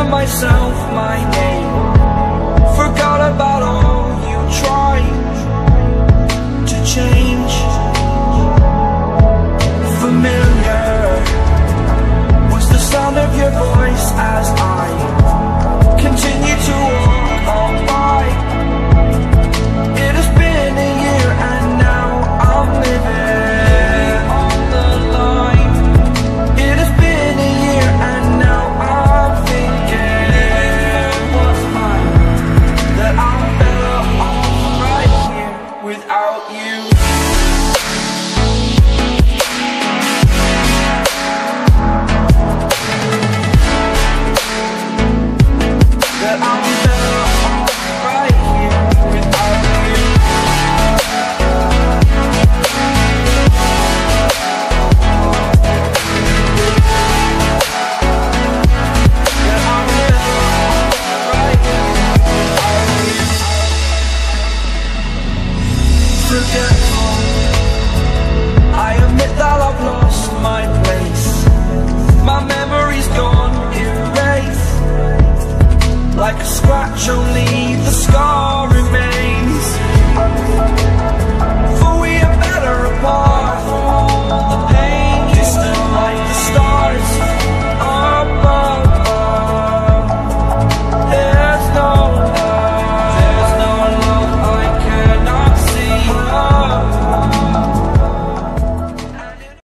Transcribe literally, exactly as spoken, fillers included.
myself my name. Forgot about all you tried to change. Familiar was the sound of your voice as I continue to walk on by. It has been a year and now I'm living on the line. It has been a year and now I'm thinking what's mine, that I'm better off right here without you. That I'm better off right here without you. That I'm better off right here without you. Forgetful, I admit that I've lost my place. My memory's gone erased. Like a scratch, only the scar